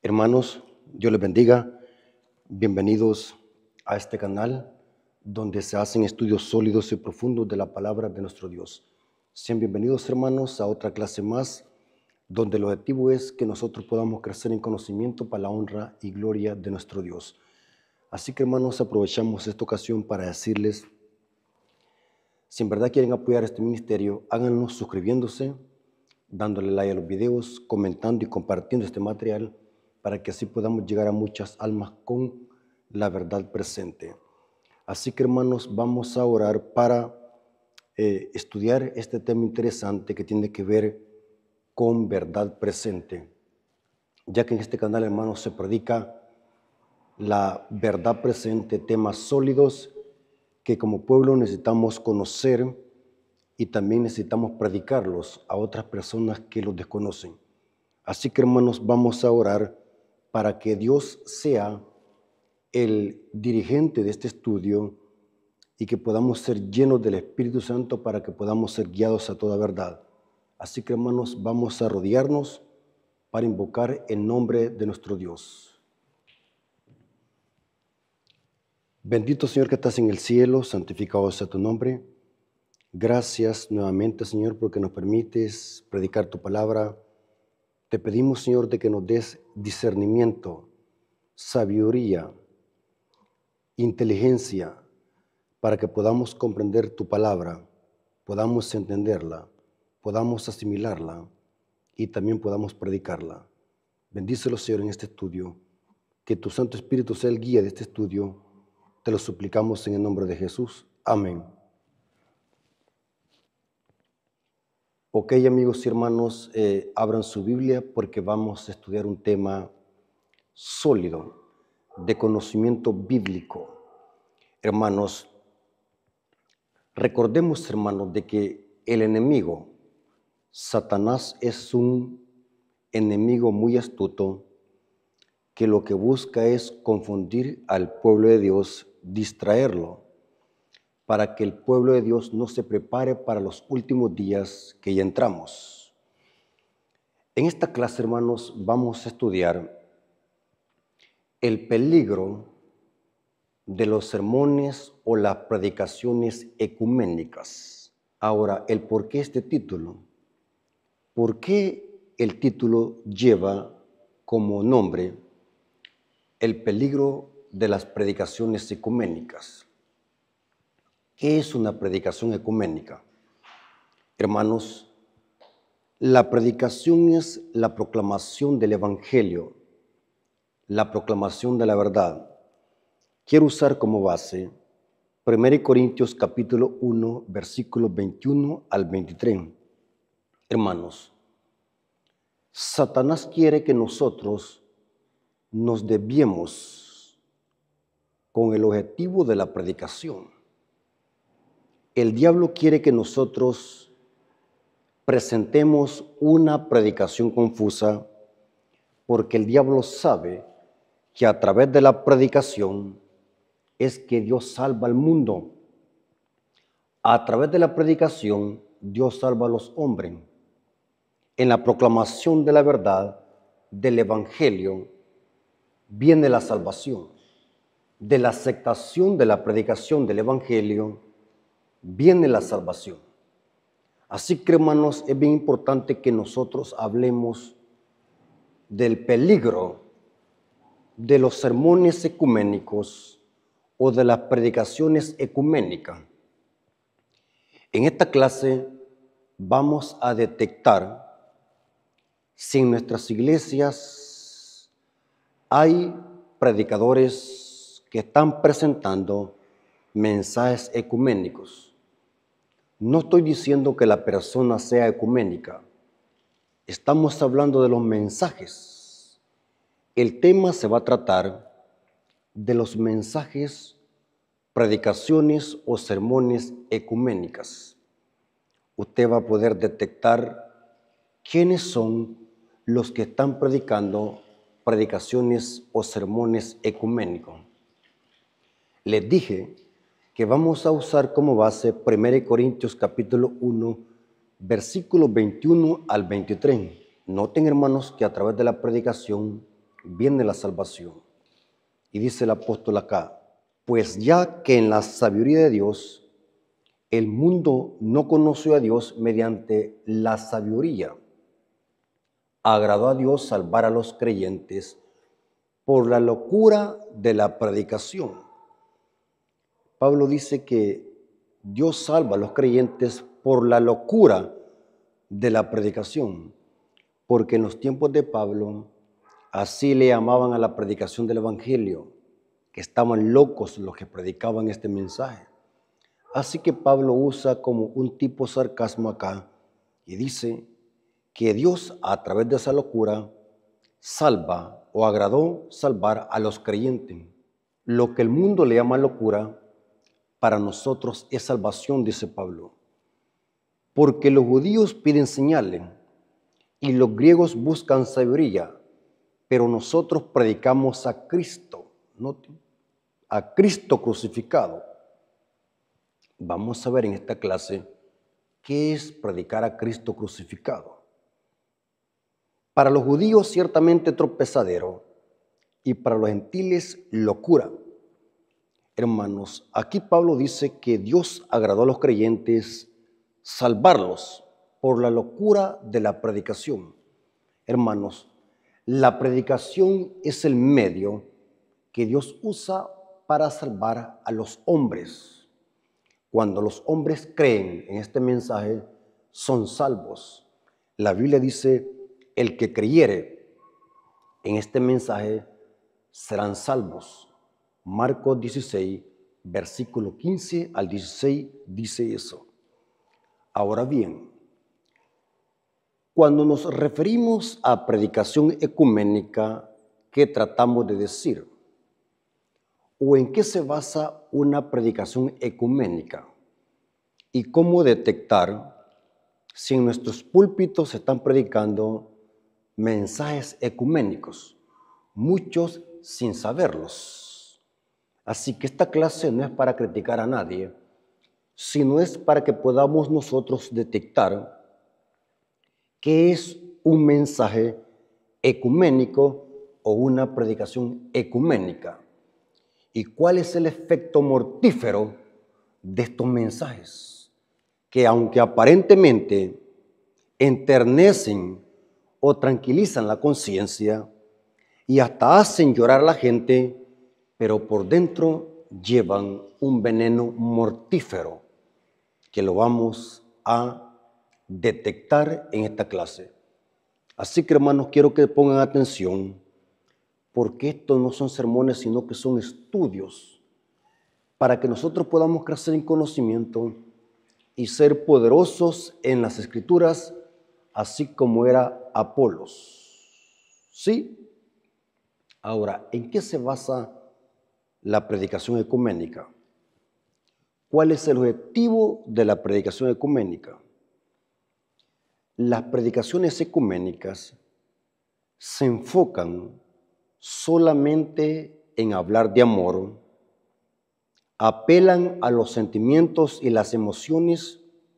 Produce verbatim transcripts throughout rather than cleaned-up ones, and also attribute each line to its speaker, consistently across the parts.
Speaker 1: Hermanos, Dios les bendiga. Bienvenidos a este canal donde se hacen estudios sólidos y profundos de la palabra de nuestro Dios. Sean bienvenidos, hermanos, a otra clase más donde el objetivo es que nosotros podamos crecer en conocimiento para la honra y gloria de nuestro Dios. Así que, hermanos, aprovechamos esta ocasión para decirles, si en verdad quieren apoyar este ministerio, háganlo suscribiéndose, dándole like a los videos, comentando y compartiendo este material, para que así podamos llegar a muchas almas con la verdad presente. Así que, hermanos, vamos a orar para eh, estudiar este tema interesante que tiene que ver con verdad presente, ya que en este canal, hermanos, se predica la verdad presente, temas sólidos que como pueblo necesitamos conocer y también necesitamos predicarlos a otras personas que los desconocen. Así que, hermanos, vamos a orar para que Dios sea el dirigente de este estudio y que podamos ser llenos del Espíritu Santo para que podamos ser guiados a toda verdad. Así que, hermanos, vamos a rodearnos para invocar el nombre de nuestro Dios. Bendito Señor que estás en el cielo, santificado sea tu nombre. Gracias nuevamente, Señor, porque nos permites predicar tu palabra. Te pedimos, Señor, de que nos des discernimiento, sabiduría, inteligencia, para que podamos comprender tu palabra, podamos entenderla, podamos asimilarla y también podamos predicarla. Bendícelo, Señor, en este estudio. Que tu Santo Espíritu sea el guía de este estudio. Te lo suplicamos en el nombre de Jesús. Amén. Ok, amigos y hermanos, eh, abran su Biblia porque vamos a estudiar un tema sólido de conocimiento bíblico. Hermanos, recordemos, hermanos, de que el enemigo, Satanás, es un enemigo muy astuto que lo que busca es confundir al pueblo de Dios, distraerlo, para que el pueblo de Dios no se prepare para los últimos días que ya entramos. En esta clase, hermanos, vamos a estudiar el peligro de los sermones o las predicaciones ecuménicas. Ahora, el por qué este título. ¿Por qué el título lleva como nombre el peligro de las predicaciones ecuménicas? ¿Qué es una predicación ecuménica? Hermanos, la predicación es la proclamación del Evangelio, la proclamación de la verdad. Quiero usar como base primera Corintios capítulo uno, versículos veintiuno al veintitrés. Hermanos, Satanás quiere que nosotros nos desviemos con el objetivo de la predicación. El diablo quiere que nosotros presentemos una predicación confusa porque el diablo sabe que a través de la predicación es que Dios salva al mundo. A través de la predicación Dios salva a los hombres. En la proclamación de la verdad del Evangelio viene la salvación. De la aceptación de la predicación del Evangelio viene la salvación. Así que, hermanos, es bien importante que nosotros hablemos del peligro de los sermones ecuménicos o de las predicaciones ecuménicas. En esta clase vamos a detectar si en nuestras iglesias hay predicadores que están presentando mensajes ecuménicos. No estoy diciendo que la persona sea ecuménica. Estamos hablando de los mensajes. El tema se va a tratar de los mensajes, predicaciones o sermones ecuménicas. Usted va a poder detectar quiénes son los que están predicando predicaciones o sermones ecuménicos. Les dije que vamos a usar como base primera Corintios capítulo uno, versículos veintiuno al veintitrés. Noten, hermanos, que a través de la predicación viene la salvación. Y dice el apóstol acá, pues ya que en la sabiduría de Dios, el mundo no conoció a Dios mediante la sabiduría, agradó a Dios salvar a los creyentes por la locura de la predicación. Pablo dice que Dios salva a los creyentes por la locura de la predicación, porque en los tiempos de Pablo así le llamaban a la predicación del Evangelio, que estaban locos los que predicaban este mensaje. Así que Pablo usa como un tipo sarcasmo acá y dice que Dios a través de esa locura salva o agradó salvar a los creyentes. Lo que el mundo le llama locura, para nosotros es salvación, dice Pablo. Porque los judíos piden señales y los griegos buscan sabiduría, pero nosotros predicamos a Cristo, ¿no? A Cristo crucificado. Vamos a ver en esta clase qué es predicar a Cristo crucificado. Para los judíos ciertamente tropezadero y para los gentiles locura. Hermanos, aquí Pablo dice que Dios agradó a los creyentes salvarlos por la locura de la predicación. Hermanos, la predicación es el medio que Dios usa para salvar a los hombres. Cuando los hombres creen en este mensaje, son salvos. La Biblia dice, el que creyere en este mensaje serán salvos. Marcos dieciséis, versículo quince al dieciséis, dice eso. Ahora bien, cuando nos referimos a predicación ecuménica, ¿qué tratamos de decir? ¿O en qué se basa una predicación ecuménica? ¿Y cómo detectar si en nuestros púlpitos se están predicando mensajes ecuménicos, muchos sin saberlos? Así que esta clase no es para criticar a nadie, sino es para que podamos nosotros detectar qué es un mensaje ecuménico o una predicación ecuménica y cuál es el efecto mortífero de estos mensajes, que aunque aparentemente enternecen o tranquilizan la conciencia y hasta hacen llorar a la gente, pero por dentro llevan un veneno mortífero que lo vamos a detectar en esta clase. Así que, hermanos, quiero que pongan atención, porque estos no son sermones, sino que son estudios para que nosotros podamos crecer en conocimiento y ser poderosos en las Escrituras, así como era Apolos. ¿Sí? Ahora, ¿en qué se basa la predicación ecuménica? ¿Cuál es el objetivo de la predicación ecuménica? Las predicaciones ecuménicas se enfocan solamente en hablar de amor, apelan a los sentimientos y las emociones.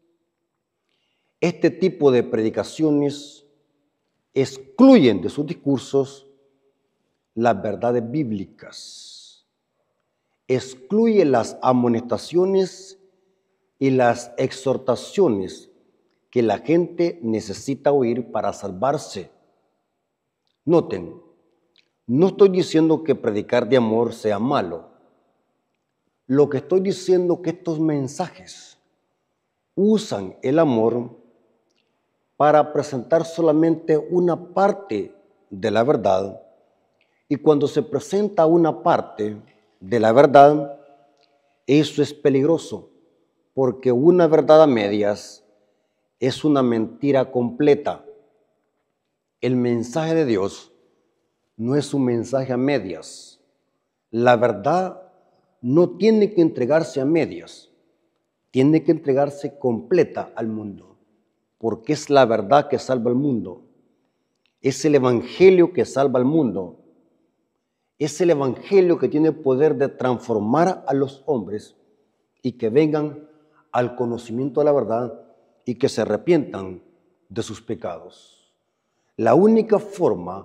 Speaker 1: Este tipo de predicaciones excluyen de sus discursos las verdades bíblicas, excluye las amonestaciones y las exhortaciones que la gente necesita oír para salvarse. Noten, no estoy diciendo que predicar de amor sea malo. Lo que estoy diciendo es que estos mensajes usan el amor para presentar solamente una parte de la verdad, y cuando se presenta una parte de la verdad, eso es peligroso, porque una verdad a medias es una mentira completa. El mensaje de Dios no es un mensaje a medias. La verdad no tiene que entregarse a medias, tiene que entregarse completa al mundo, porque es la verdad que salva al mundo. Es el evangelio que salva al mundo. Es el evangelio que tiene poder de transformar a los hombres y que vengan al conocimiento de la verdad y que se arrepientan de sus pecados. La única forma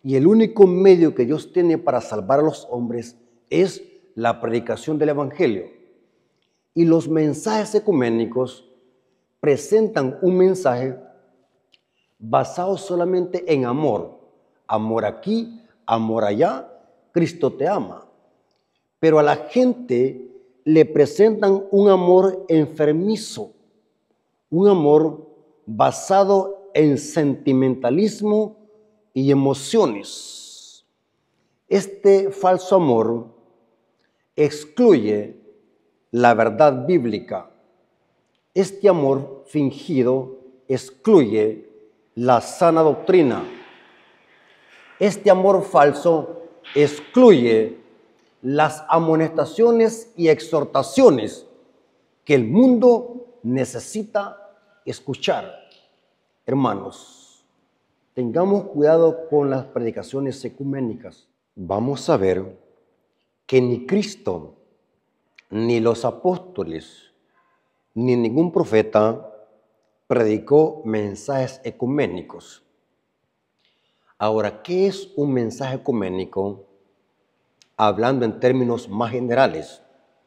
Speaker 1: Y el único medio que Dios tiene para salvar a los hombres es la predicación del Evangelio. Y los mensajes ecuménicos presentan un mensaje basado solamente en amor. Amor aquí, amor allá, Cristo te ama. Pero a la gente le presentan un amor enfermizo, un amor basado en sentimentalismo y emociones. Este falso amor excluye la verdad bíblica. Este amor fingido excluye la sana doctrina. Este amor falso excluye las amonestaciones y exhortaciones que el mundo necesita escuchar. Hermanos, tengamos cuidado con las predicaciones ecuménicas. Vamos a ver que ni Cristo, ni los apóstoles, ni ningún profeta predicó mensajes ecuménicos. Ahora, ¿qué es un mensaje ecuménico? Hablando en términos más generales,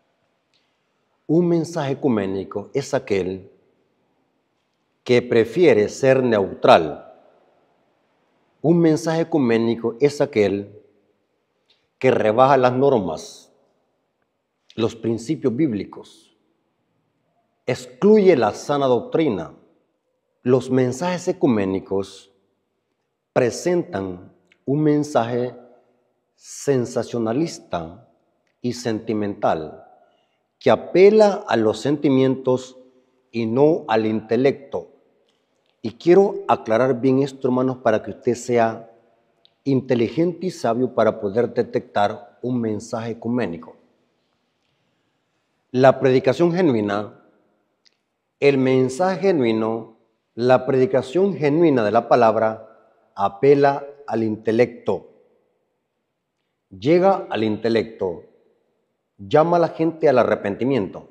Speaker 1: un mensaje ecuménico es aquel que prefiere ser neutral. Un mensaje ecuménico es aquel que rebaja las normas, los principios bíblicos, excluye la sana doctrina. Los mensajes ecuménicos presentan un mensaje sensacionalista y sentimental que apela a los sentimientos y no al intelecto. Y quiero aclarar bien esto, hermanos, para que usted sea inteligente y sabio para poder detectar un mensaje ecuménico. La predicación genuina, el mensaje genuino, la predicación genuina de la palabra apela al intelecto. Llega al intelecto, llama a la gente al arrepentimiento,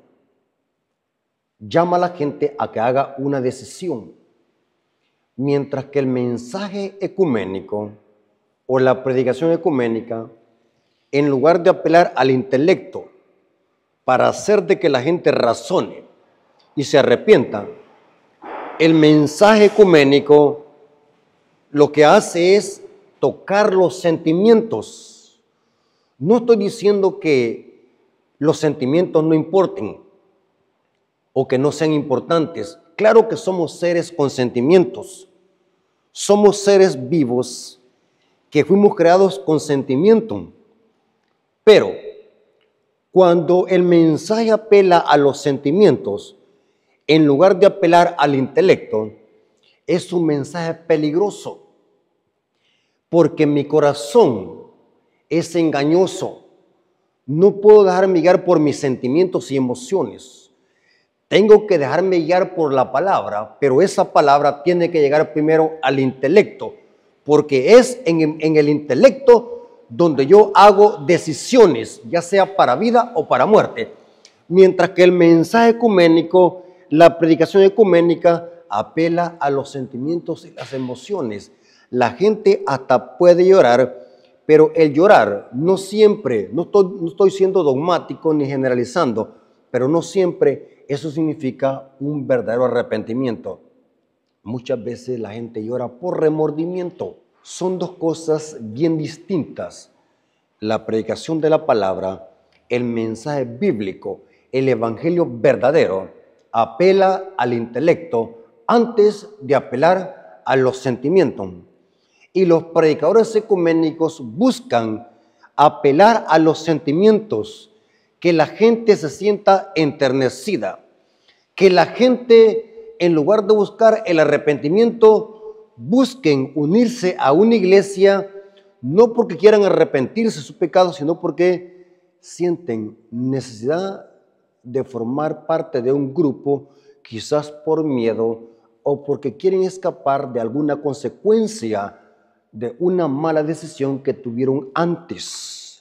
Speaker 1: llama a la gente a que haga una decisión, mientras que el mensaje ecuménico o la predicación ecuménica, en lugar de apelar al intelecto para hacer de que la gente razone y se arrepienta, el mensaje ecuménico lo que hace es tocar los sentimientos. No estoy diciendo que los sentimientos no importen o que no sean importantes. Claro que somos seres con sentimientos. Somos seres vivos que fuimos creados con sentimiento. Pero cuando el mensaje apela a los sentimientos, en lugar de apelar al intelecto, es un mensaje peligroso. Porque mi corazón es engañoso. No puedo dejarme guiar por mis sentimientos y emociones. Tengo que dejarme guiar por la palabra, pero esa palabra tiene que llegar primero al intelecto, porque es en, en el intelecto donde yo hago decisiones, ya sea para vida o para muerte. Mientras que el mensaje ecuménico, la predicación ecuménica, apela a los sentimientos y las emociones. La gente hasta puede llorar, pero el llorar no siempre, no estoy, no estoy siendo dogmático ni generalizando, pero no siempre eso significa un verdadero arrepentimiento. Muchas veces la gente llora por remordimiento. Son dos cosas bien distintas. La predicación de la palabra, el mensaje bíblico, el evangelio verdadero, apela al intelecto antes de apelar a los sentimientos. Y los predicadores ecuménicos buscan apelar a los sentimientos, que la gente se sienta enternecida, que la gente, en lugar de buscar el arrepentimiento, busquen unirse a una iglesia, no porque quieran arrepentirse de sus pecados, sino porque sienten necesidad de formar parte de un grupo, quizás por miedo o porque quieren escapar de alguna consecuencia de una mala decisión que tuvieron antes.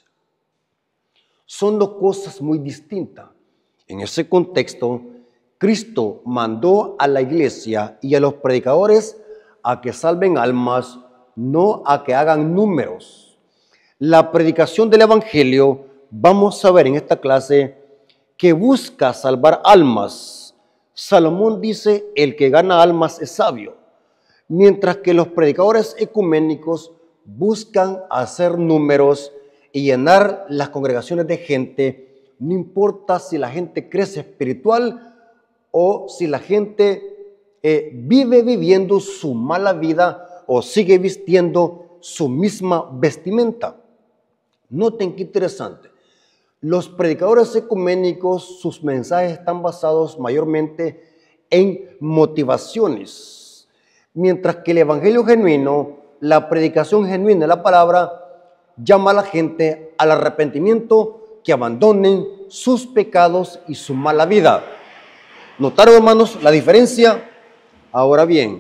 Speaker 1: Son dos cosas muy distintas. En ese contexto, Cristo mandó a la iglesia y a los predicadores a que salven almas no a que hagan números. La predicación del Evangelio, vamos a ver en esta clase, que busca salvar almas. Salomón dice, el que gana almas es sabio, mientras que los predicadores ecuménicos buscan hacer números y llenar las congregaciones de gente, no importa si la gente crece espiritual o si la gente eh, vive viviendo su mala vida o sigue vistiendo su misma vestimenta. Noten qué interesante. Los predicadores ecuménicos, sus mensajes están basados mayormente en motivaciones, mientras que el evangelio genuino, la predicación genuina de la palabra, llama a la gente al arrepentimiento, que abandonen sus pecados y su mala vida. ¿Notaron, hermanos, la diferencia? Ahora bien,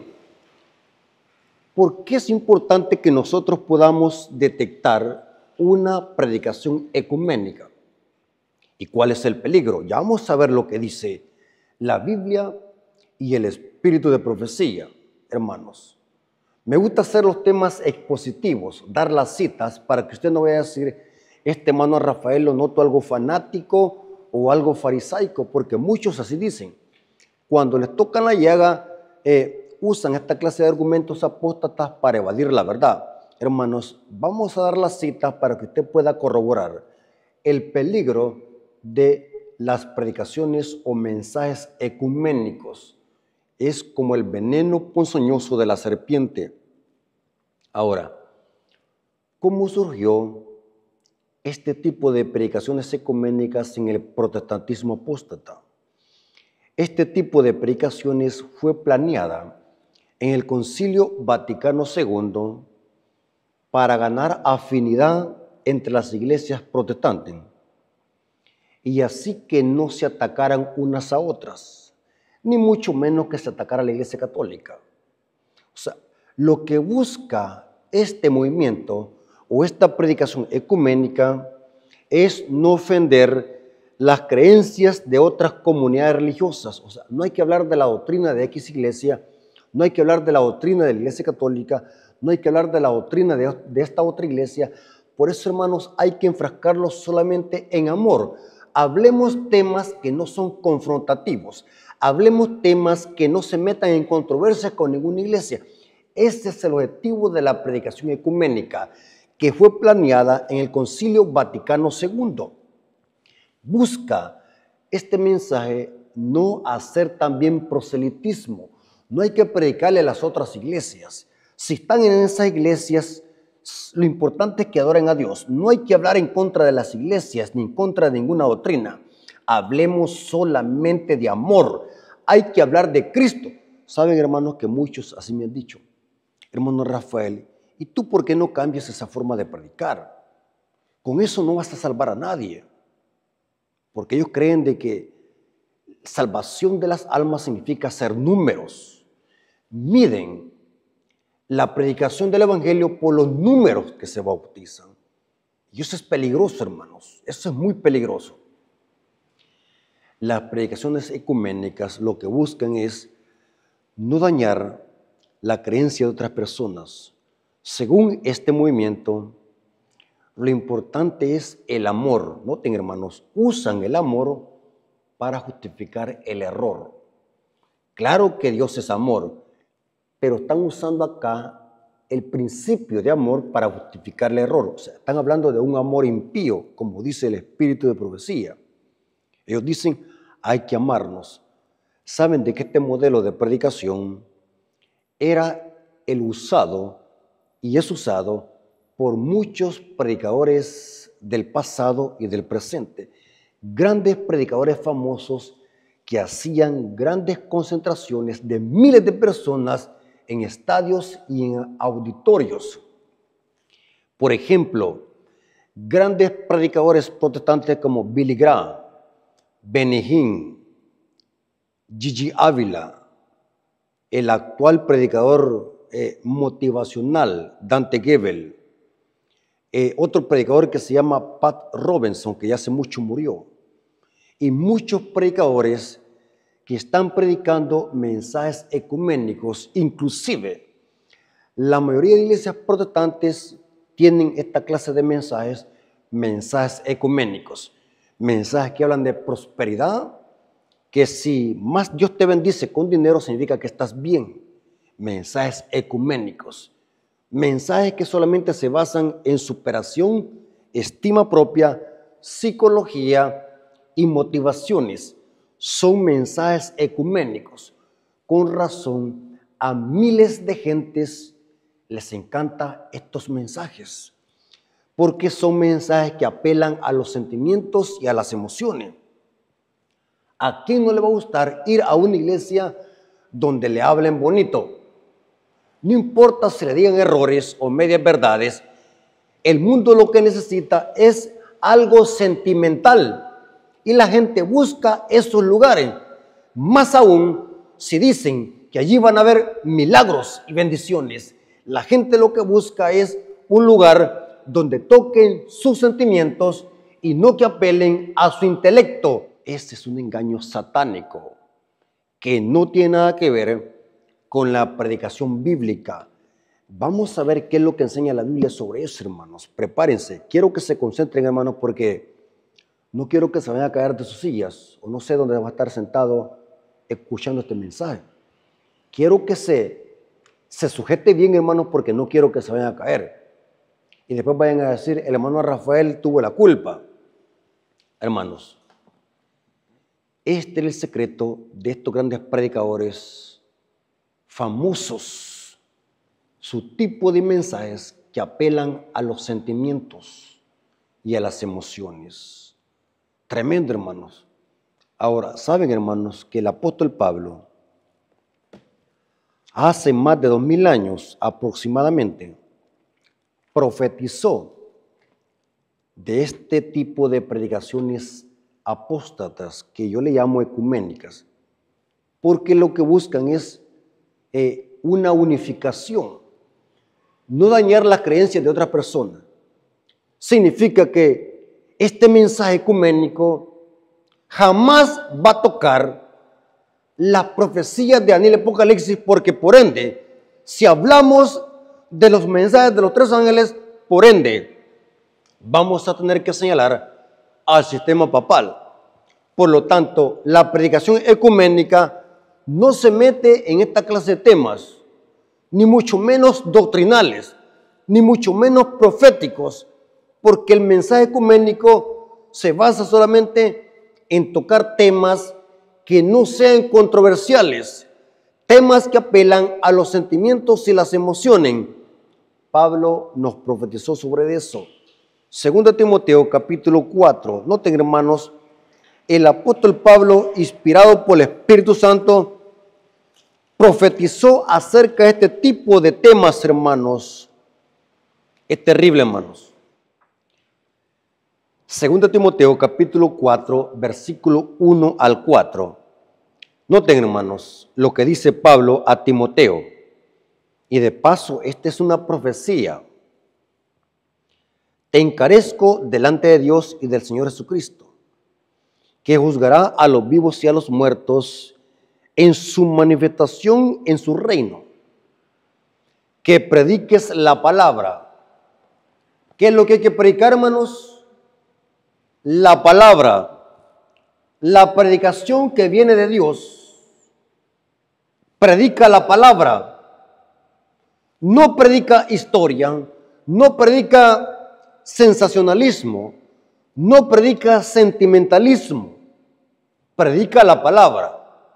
Speaker 1: ¿por qué es importante que nosotros podamos detectar una predicación ecuménica? ¿Y cuál es el peligro? Ya vamos a ver lo que dice la Biblia y el espíritu de profecía, hermanos. Me gusta hacer los temas expositivos, dar las citas para que usted no vaya a decir, este hermano Rafael lo noto algo fanático o algo farisaico, porque muchos así dicen. Cuando les tocan la llaga, eh, usan esta clase de argumentos apóstatas para evadir la verdad. Hermanos, vamos a dar las citas para que usted pueda corroborar el peligro de las predicaciones o mensajes ecuménicos. Es como el veneno ponzoñoso de la serpiente. Ahora, ¿cómo surgió este tipo de predicaciones ecuménicas en el protestantismo apóstata? Este tipo de predicaciones fue planeada en el Concilio Vaticano segundo para ganar afinidad entre las iglesias protestantes y así que no se atacaran unas a otras, ni mucho menos que se atacara a la iglesia católica. O sea, lo que busca este movimiento o esta predicación ecuménica es no ofender las creencias de otras comunidades religiosas. O sea, no hay que hablar de la doctrina de X iglesia, no hay que hablar de la doctrina de la iglesia católica, no hay que hablar de la doctrina de, de esta otra iglesia. Por eso, hermanos, hay que enfrascarlos solamente en amor. Hablemos temas que no son confrontativos. Hablemos temas que no se metan en controversia con ninguna iglesia. Ese es el objetivo de la predicación ecuménica, que fue planeada en el Concilio Vaticano segundo. Busca este mensaje no hacer también proselitismo. No hay que predicarle a las otras iglesias. Si están en esas iglesias, lo importante es que adoren a Dios. No hay que hablar en contra de las iglesias ni en contra de ninguna doctrina. Hablemos solamente de amor. Hay que hablar de Cristo. Saben, hermanos, que muchos así me han dicho. Hermano Rafael, ¿y tú por qué no cambias esa forma de predicar? Con eso no vas a salvar a nadie. Porque ellos creen de que salvación de las almas significa hacer números. Miden la predicación del evangelio por los números que se bautizan. Y eso es peligroso, hermanos. Eso es muy peligroso. Las predicaciones ecuménicas lo que buscan es no dañar la creencia de otras personas. Según este movimiento, lo importante es el amor. Noten, hermanos, usan el amor para justificar el error. Claro que Dios es amor, pero están usando acá el principio de amor para justificar el error. O sea, están hablando de un amor impío, como dice el espíritu de profecía. Ellos dicen, hay que amarnos. Saben de que este modelo de predicación era el usado y es usado por muchos predicadores del pasado y del presente. Grandes predicadores famosos que hacían grandes concentraciones de miles de personas en estadios y en auditorios. Por ejemplo, grandes predicadores protestantes como Billy Graham, Benny Hinn, Gigi Ávila, el actual predicador eh, motivacional Dante Gebel, eh, otro predicador que se llama Pat Robertson, que ya hace mucho murió, y muchos predicadores que están predicando mensajes ecuménicos, inclusive La mayoría de iglesias protestantes tienen esta clase de mensajes, mensajes ecuménicos, mensajes que hablan de prosperidad, que si más Dios te bendice con dinero significa que estás bien. Mensajes ecuménicos, mensajes que solamente se basan en superación, estima propia, psicología y motivaciones. Son mensajes ecuménicos. Con razón, a miles de gentes les encantan estos mensajes, porque son mensajes que apelan a los sentimientos y a las emociones. ¿A quién no le va a gustar ir a una iglesia donde le hablen bonito? No importa si le digan errores o medias verdades, el mundo lo que necesita es algo sentimental y la gente busca esos lugares. Más aún si dicen que allí van a haber milagros y bendiciones. La gente lo que busca es un lugar donde toquen sus sentimientos y no que apelen a su intelecto. Este es un engaño satánico que no tiene nada que ver con la predicación bíblica. Vamos a ver qué es lo que enseña la Biblia sobre eso, hermanos. Prepárense. Quiero que se concentren, hermanos, porque no quiero que se vayan a caer de sus sillas o no sé dónde va a estar sentado escuchando este mensaje. Quiero que se, se sujete bien, hermanos, porque no quiero que se vayan a caer. Y después vayan a decir, el hermano Rafael tuvo la culpa. Hermanos, este es el secreto de estos grandes predicadores famosos, su tipo de mensajes que apelan a los sentimientos y a las emociones. Tremendo, hermanos. Ahora, ¿saben, hermanos, que el apóstol Pablo hace más de dos mil años aproximadamente profetizó de este tipo de predicaciones apóstatas que yo le llamo ecuménicas? Porque lo que buscan es eh, una unificación, no dañar las creencias de otras personas. Significa que este mensaje ecuménico jamás va a tocar las profecías de Daniel y Apocalipsis, porque por ende, si hablamos de los mensajes de los tres ángeles, por ende, vamos a tener que señalar al sistema papal. Por lo tanto, la predicación ecuménica no se mete en esta clase de temas, ni mucho menos doctrinales, ni mucho menos proféticos, porque el mensaje ecuménico se basa solamente en tocar temas que no sean controversiales, temas que apelan a los sentimientos y las emociones. Pablo nos profetizó sobre eso. Segunda Timoteo capítulo cuatro. Noten, hermanos, el apóstol Pablo, inspirado por el Espíritu Santo, profetizó acerca de este tipo de temas, hermanos. Es terrible, hermanos. Segunda Timoteo capítulo cuatro, versículo uno al cuatro. Noten, hermanos, lo que dice Pablo a Timoteo. Y de paso, esta es una profecía. Te encarezco delante de Dios y del Señor Jesucristo, que juzgará a los vivos y a los muertos en su manifestación en su reino. Que prediques la palabra. ¿Qué es lo que hay que predicar, hermanos? La palabra. La predicación que viene de Dios. Predica la palabra. No predica historia, no predica sensacionalismo, no predica sentimentalismo, predica la palabra.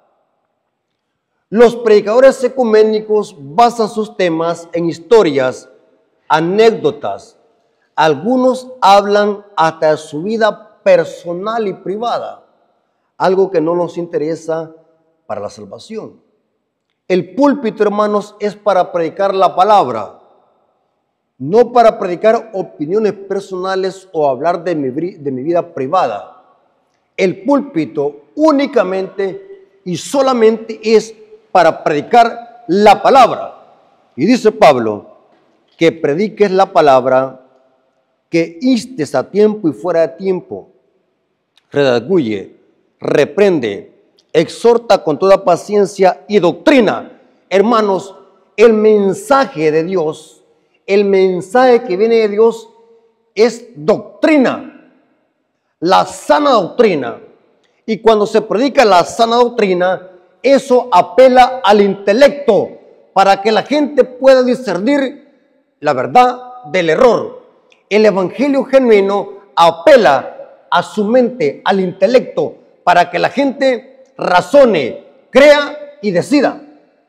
Speaker 1: Los predicadores ecuménicos basan sus temas en historias, anécdotas. Algunos hablan hasta de su vida personal y privada, algo que no nos interesa para la salvación. El púlpito, hermanos, es para predicar la palabra, no para predicar opiniones personales o hablar de mi, de mi vida privada. El púlpito únicamente y solamente es para predicar la palabra. Y dice Pablo, que prediques la palabra, que instes a tiempo y fuera de tiempo, redarguye, reprende, exhorta con toda paciencia y doctrina. Hermanos, el mensaje de Dios, el mensaje que viene de Dios es doctrina, la sana doctrina. Y cuando se predica la sana doctrina, eso apela al intelecto para que la gente pueda discernir la verdad del error. El evangelio genuino apela a su mente, al intelecto, para que la gente razone, crea y decida.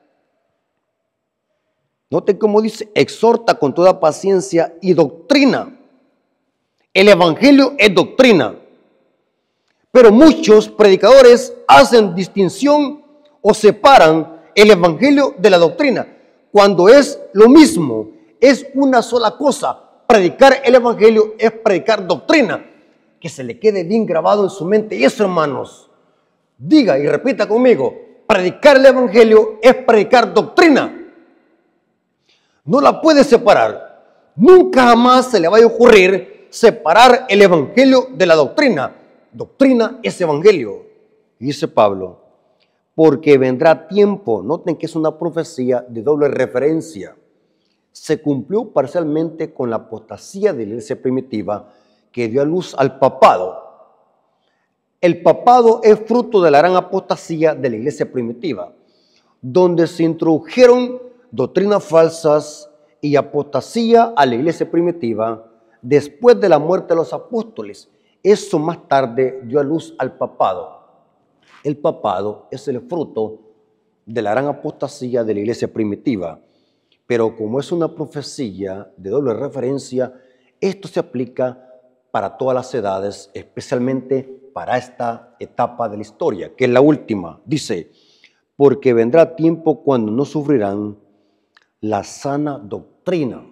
Speaker 1: Noten cómo dice, exhorta con toda paciencia y doctrina. El evangelio es doctrina. Pero muchos predicadores hacen distinción o separan el evangelio de la doctrina, cuando es lo mismo, es una sola cosa. Predicar el evangelio es predicar doctrina. Que se le quede bien grabado en su mente. Y eso, hermanos, diga y repita conmigo, predicar el evangelio es predicar doctrina. No la puede separar. Nunca jamás se le vaya a ocurrir separar el evangelio de la doctrina. Doctrina es evangelio. Dice Pablo, porque vendrá tiempo, noten que es una profecía de doble referencia. Se cumplió parcialmente con la apostasía de la iglesia primitiva que dio a luz al papado. El papado es fruto de la gran apostasía de la iglesia primitiva, donde se introdujeron doctrinas falsas y apostasía a la iglesia primitiva después de la muerte de los apóstoles. Eso más tarde dio a luz al papado. El papado es el fruto de la gran apostasía de la iglesia primitiva. Pero como es una profecía de doble referencia, esto se aplica para todas las edades, especialmente para esta etapa de la historia, que es la última. Dice, porque vendrá tiempo cuando no sufrirán la sana doctrina,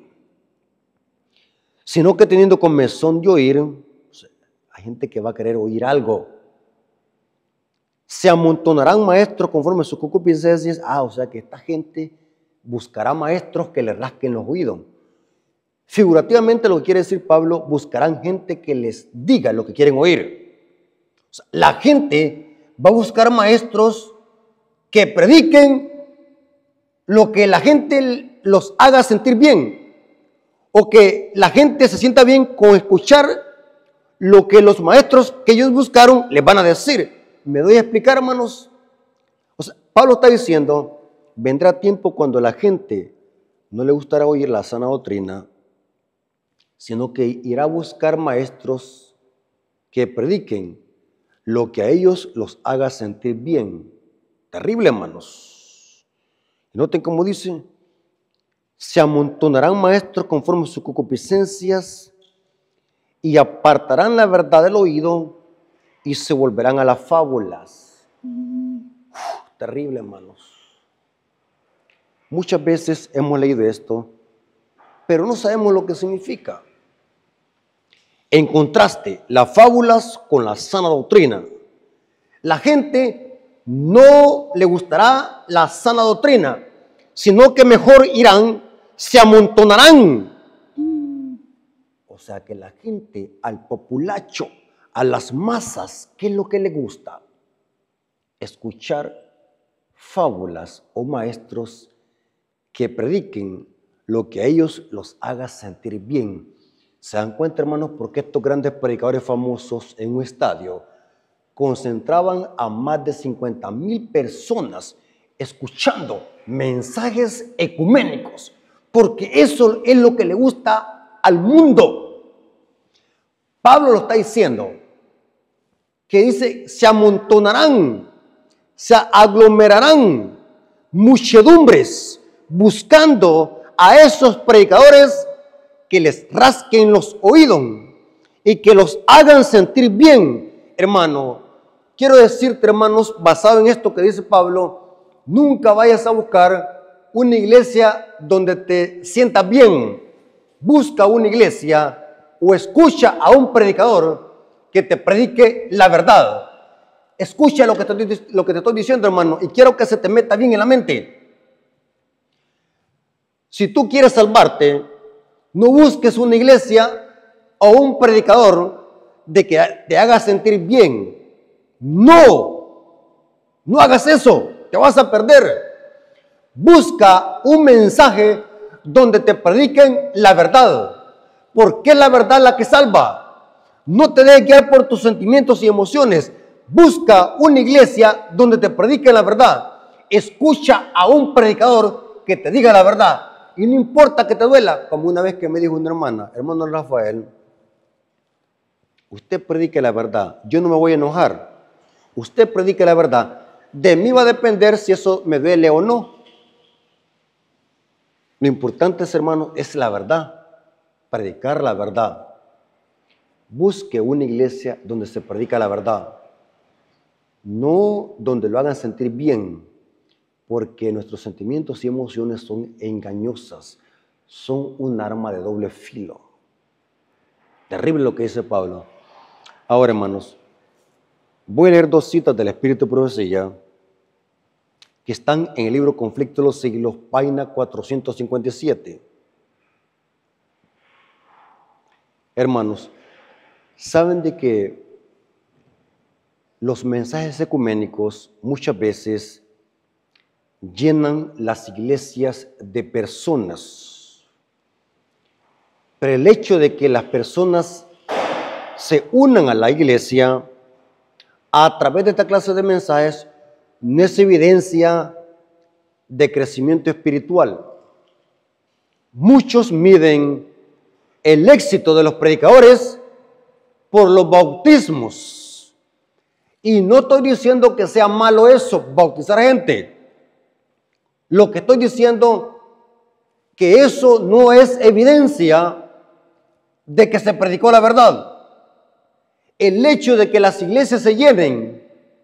Speaker 1: sino que teniendo comezón de oír, hay gente que va a querer oír algo. Se amontonarán maestros conforme a sus concupiscencias. Ah, o sea que esta gente buscará maestros que le rasquen los oídos. Figurativamente lo que quiere decir Pablo, buscarán gente que les diga lo que quieren oír. O sea, la gente va a buscar maestros que prediquen lo que la gente los haga sentir bien, o que la gente se sienta bien con escuchar lo que los maestros que ellos buscaron les van a decir. ¿Me doy a explicar, hermanos? O sea, Pablo está diciendo, vendrá tiempo cuando la gente no le gustará oír la sana doctrina, sino que irá a buscar maestros que prediquen lo que a ellos los haga sentir bien. Terrible, hermanos. Noten cómo dice, se amontonarán maestros conforme a sus concupiscencias y apartarán la verdad del oído y se volverán a las fábulas. Uf, terrible, hermanos. Muchas veces hemos leído esto, pero no sabemos lo que significa. En contraste, las fábulas con la sana doctrina. La gente no le gustará la sana doctrina, sino que mejor irán, se amontonarán. O sea que la gente, al populacho, a las masas, ¿qué es lo que le gusta? Escuchar fábulas o maestros que prediquen lo que a ellos los haga sentir bien. ¿Se dan cuenta, hermanos, por qué estos grandes predicadores famosos en un estadio concentraban a más de cincuenta mil personas escuchando mensajes ecuménicos? Porque eso es lo que le gusta al mundo. Pablo lo está diciendo, que dice, se amontonarán, se aglomerarán muchedumbres buscando a esos predicadores que les rasquen los oídos y que los hagan sentir bien. Hermano, quiero decirte, hermanos, basado en esto que dice Pablo, nunca vayas a buscar una iglesia donde te sientas bien. Busca una iglesia o escucha a un predicador que te predique la verdad. Escucha lo que te, lo que te estoy diciendo, hermano, y quiero que se te meta bien en la mente. Si tú quieres salvarte, no busques una iglesia o un predicador de que te haga sentir bien. No, no hagas eso, te vas a perder. Busca un mensaje donde te prediquen la verdad, porque es la verdad la que salva. No te dejes guiar por tus sentimientos y emociones. Busca una iglesia donde te prediquen la verdad. Escucha a un predicador que te diga la verdad. Y no importa que te duela, como una vez que me dijo una hermana, hermano Rafael, usted predique la verdad, yo no me voy a enojar. Usted predique la verdad. De mí va a depender si eso me duele o no. Lo importante, hermano, es la verdad. Predicar la verdad. Busque una iglesia donde se predica la verdad. No donde lo hagan sentir bien, porque nuestros sentimientos y emociones son engañosas. Son un arma de doble filo. Terrible lo que dice Pablo. Ahora, hermanos, voy a leer dos citas del Espíritu de Profecía que están en el libro Conflicto de los Siglos, página cuatrocientos cincuenta y siete. Hermanos, saben de que los mensajes ecuménicos muchas veces llenan las iglesias de personas, pero el hecho de que las personas se unan a la iglesia a través de esta clase de mensajes no es evidencia de crecimiento espiritual. Muchos miden el éxito de los predicadores por los bautismos. Y no estoy diciendo que sea malo eso, bautizar gente. Lo que estoy diciendo que eso no es evidencia de que se predicó la verdad. El hecho de que las iglesias se llenen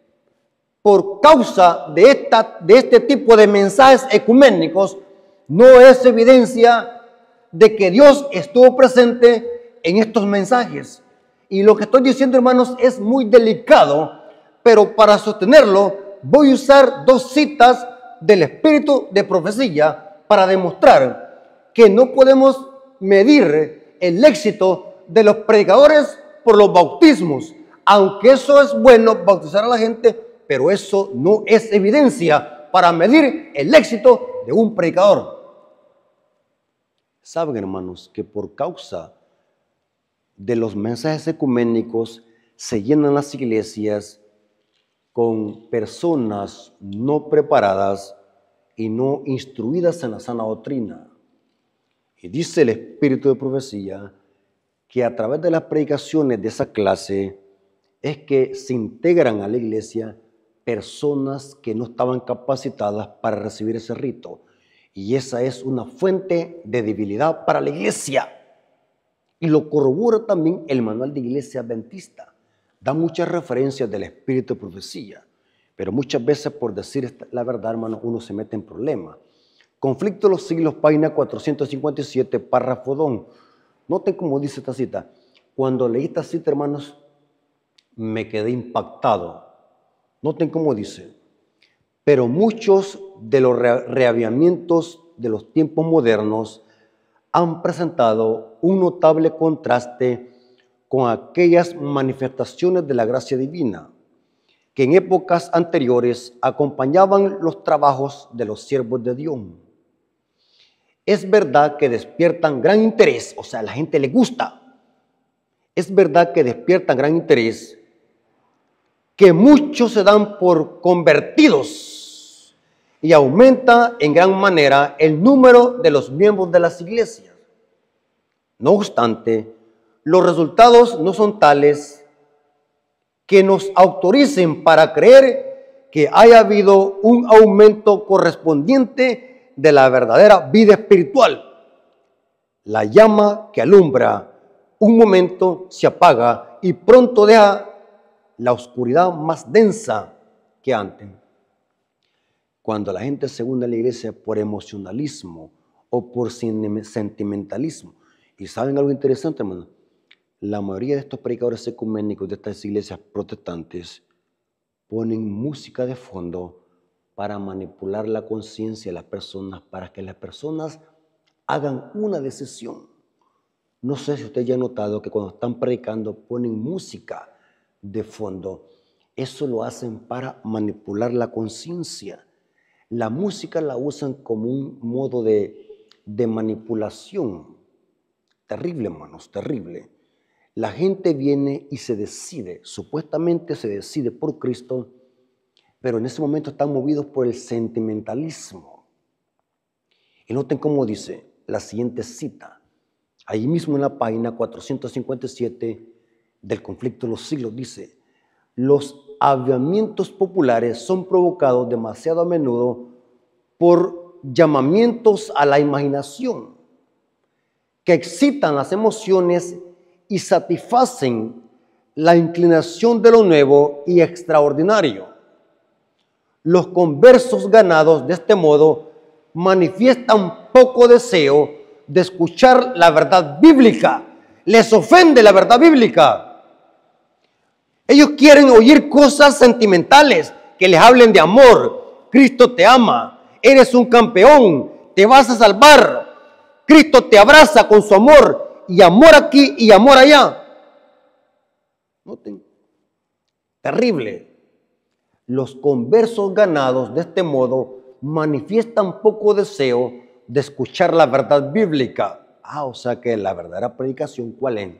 Speaker 1: por causa de, esta, de este tipo de mensajes ecuménicos no es evidencia de que Dios estuvo presente en estos mensajes. Y lo que estoy diciendo, hermanos, es muy delicado, pero para sostenerlo voy a usar dos citas del Espíritu de Profecía para demostrar que no podemos medir el éxito de los predicadores por los bautismos, aunque eso es bueno, bautizar a la gente, pero eso no es evidencia para medir el éxito de un predicador. Saben, hermanos, que por causa de los mensajes ecuménicos se llenan las iglesias con personas no preparadas y no instruidas en la sana doctrina. Y dice el Espíritu de Profecía que a través de las predicaciones de esa clase es que se integran a la iglesia personas que no estaban capacitadas para recibir ese rito. Y esa es una fuente de debilidad para la iglesia. Y lo corrobora también el manual de iglesia adventista. Da muchas referencias del Espíritu de Profecía. Pero muchas veces por decir la verdad, hermano, uno se mete en problemas. Conflicto de los Siglos, página cuatrocientos cincuenta y siete, párrafo dos. Noten cómo dice esta cita. Cuando leí esta cita, hermanos, me quedé impactado. Noten cómo dice. Pero muchos de los reavivamientos de los tiempos modernos han presentado un notable contraste con aquellas manifestaciones de la gracia divina que en épocas anteriores acompañaban los trabajos de los siervos de Dios. Es verdad que despiertan gran interés, o sea, a la gente le gusta. Es verdad que despiertan gran interés, que muchos se dan por convertidos y aumenta en gran manera el número de los miembros de las iglesias. No obstante, los resultados no son tales que nos autoricen para creer que haya habido un aumento correspondiente de la verdadera vida espiritual. La llama que alumbra un momento se apaga y pronto deja la oscuridad más densa que antes. Cuando la gente se une a la iglesia por emocionalismo o por sentimentalismo, y saben algo interesante, hermano, la mayoría de estos predicadores ecuménicos de estas iglesias protestantes ponen música de fondo para manipular la conciencia de las personas, para que las personas hagan una decisión. No sé si usted ya ha notado que cuando están predicando ponen música de fondo. Eso lo hacen para manipular la conciencia. La música la usan como un modo de, de manipulación. Terrible, hermanos, terrible. La gente viene y se decide, supuestamente se decide por Cristo, pero en ese momento están movidos por el sentimentalismo. Y noten cómo dice la siguiente cita, ahí mismo en la página cuatrocientos cincuenta y siete del Conflicto de los Siglos, dice: los avivamientos populares son provocados demasiado a menudo por llamamientos a la imaginación que excitan las emociones y satisfacen la inclinación de lo nuevo y extraordinario. Los conversos ganados de este modo manifiestan poco deseo de escuchar la verdad bíblica. Les ofende la verdad bíblica. Ellos quieren oír cosas sentimentales, que les hablen de amor. Cristo te ama, eres un campeón, te vas a salvar. Cristo te abraza con su amor, y amor aquí y amor allá. Noten, terrible. Los conversos ganados de este modo manifiestan poco deseo de escuchar la verdad bíblica. Ah, o sea que la verdadera predicación, ¿cuál es?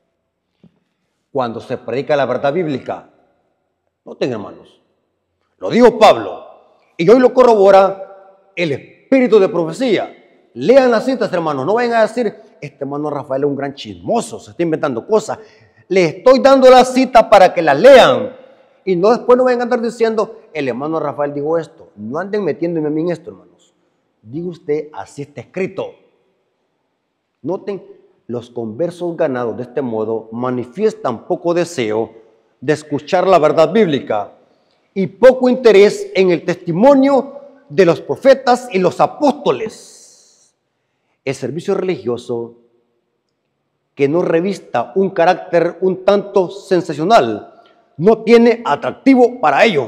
Speaker 1: Cuando se predica la verdad bíblica. Noten, hermanos, lo dijo Pablo, y hoy lo corrobora el espíritu de profecía. Lean las citas, hermanos, no vayan a decir, este hermano Rafael es un gran chismoso, se está inventando cosas. Les estoy dando las citas para que las lean, y no después no vayan a andar diciendo, el hermano Rafael dijo esto. No anden metiéndome a mí en esto, hermanos. Diga usted, así está escrito. Noten, los conversos ganados de este modo manifiestan poco deseo de escuchar la verdad bíblica y poco interés en el testimonio de los profetas y los apóstoles. El servicio religioso que no revista un carácter un tanto sensacional no tiene atractivo para ello.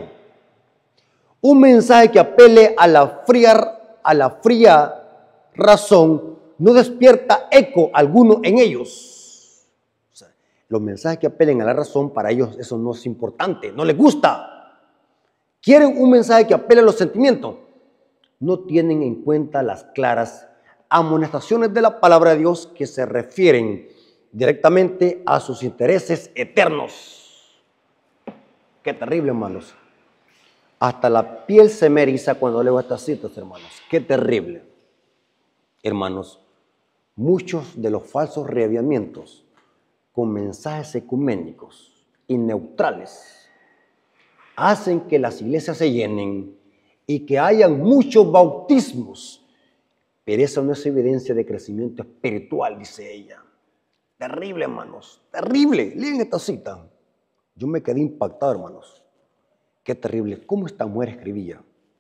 Speaker 1: Un mensaje que apele a la fría, a la fría razón no despierta eco alguno en ellos. O sea, los mensajes que apelen a la razón, para ellos eso no es importante, no les gusta. Quieren un mensaje que apele a los sentimientos. No tienen en cuenta las claras amonestaciones de la palabra de Dios que se refieren directamente a sus intereses eternos. Qué terrible, hermanos. Hasta la piel se me eriza cuando leo estas citas, hermanos. Qué terrible. Hermanos, muchos de los falsos reavivamientos con mensajes ecuménicos y neutrales hacen que las iglesias se llenen y que hayan muchos bautismos, pero eso no es evidencia de crecimiento espiritual, dice ella. Terrible, hermanos, terrible. Lean esta cita. Yo me quedé impactado, hermanos. Qué terrible. ¿Cómo esta mujer escribía?